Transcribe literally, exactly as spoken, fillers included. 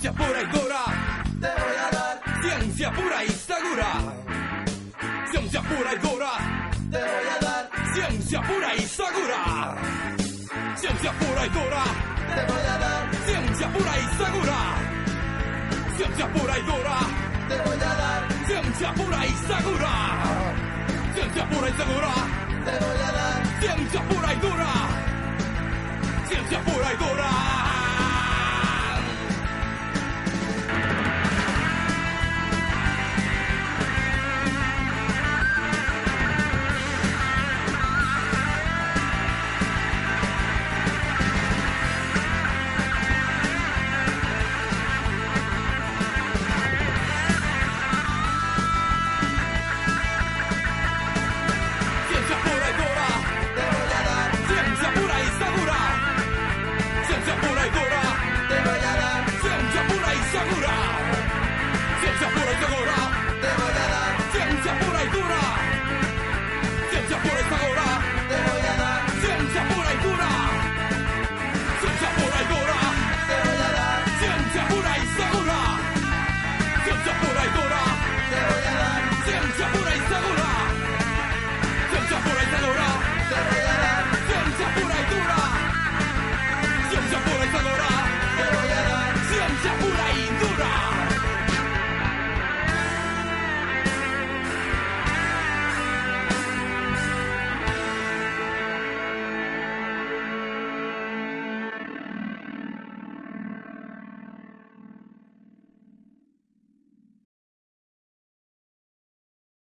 Ciencia pura y dura, te voy a dar. Ciencia pura y segura. Ciencia pura y dura, te voy a dar. Ciencia pura y segura. Ciencia pura y dura, te voy a dar. Ciencia pura y segura. Ciencia pura y dura, te voy a dar. Ciencia pura y segura. Ciencia pura y segura, te voy a dar. Ciencia pura y dura. Ciencia pura y dura. Pura y